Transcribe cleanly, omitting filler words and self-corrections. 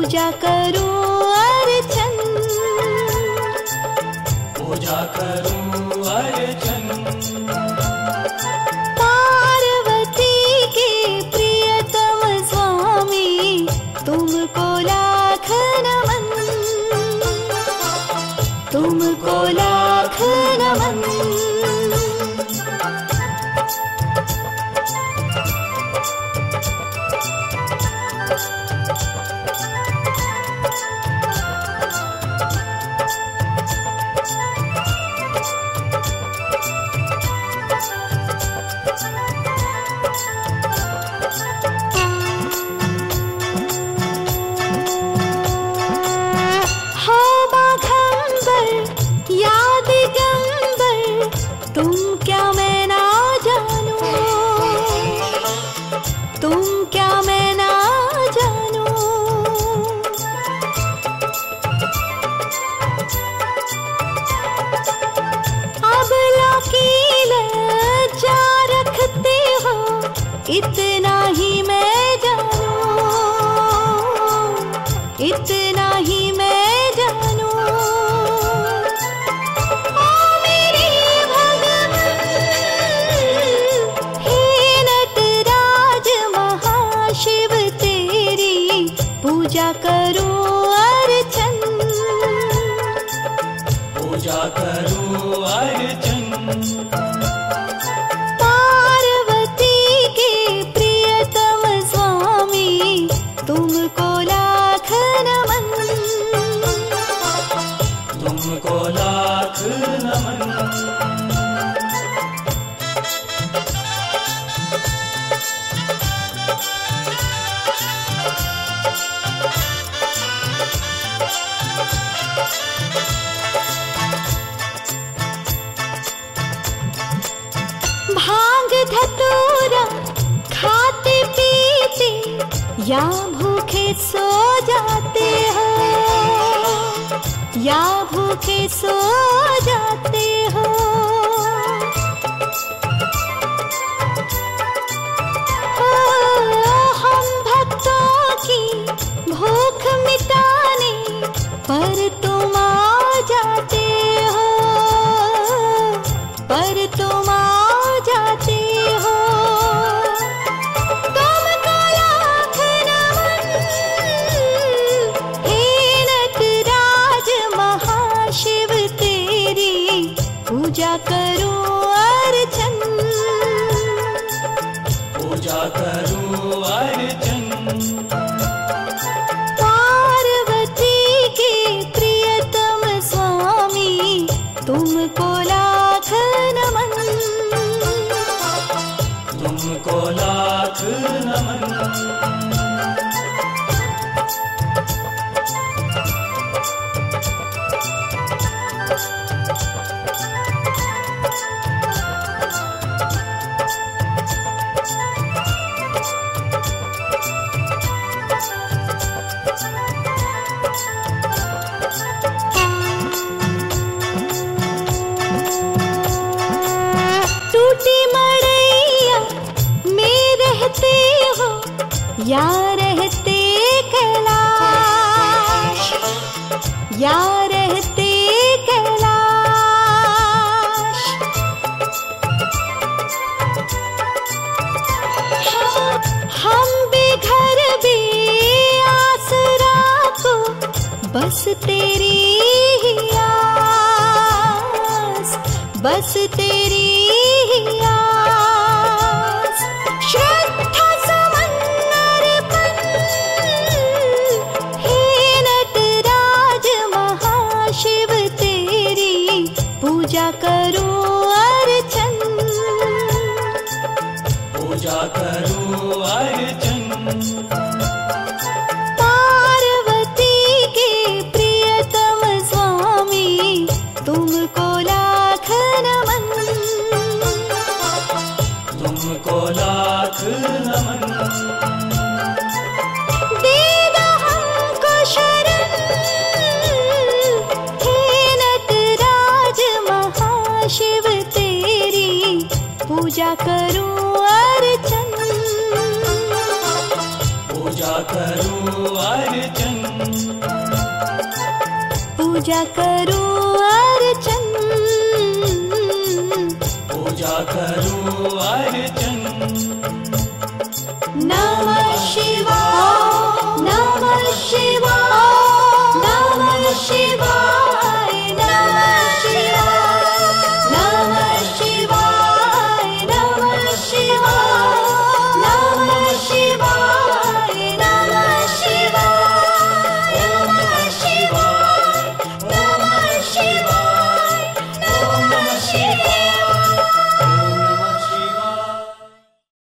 पूजा करूं अर्चन, पूजा करूं अर्चन। पार्वती के प्रियतम स्वामी तुमको लाख नमन, तुमको लाख नमन। इतना ही मैं जानूं, इतना ही मैं जानूं। ओ मेरे भगवान हे नटराज महाशिव तेरी पूजा करूं अर्चन, पूजा करूं अर्चन। तुमको लाख नमन, तुमको लाख नमन। भांग धतूरा खाते पीते या भूखे सो जाते हो, या भूखे सो जाते हो। हम भक्तों की भूख मिटाने पर तुम आ जाते हो, पर तुम आ जाते हो। पूजा करूं अर्चन, पूजा करूं अर्चन। पार्वती के प्रियतम स्वामी तुमको लाख नमन, तुमको लाख नमन। टूटी मड़ैया में रहते हो या रहते कैलाश, या रहते कैलाश। हम बेघर बेआसरा को बस तेरी ही आस, बस तेरी ही आस। श्रद्धा समन्नर पर हे नटराज महाशिव तेरी पूजा करूं अर्चन, पूजा करूं अर्चन। पार्वती के प्रियतम स्वामी तुमको लाख नमन, तुमको लाख नमन। दे दो हमको शरण हे नटराज महाशिव तेरी पूजा करूं अर्चन, पूजा करूं अर्चन, पूजा करूं अर्चन, पूजा करूं अर्चन।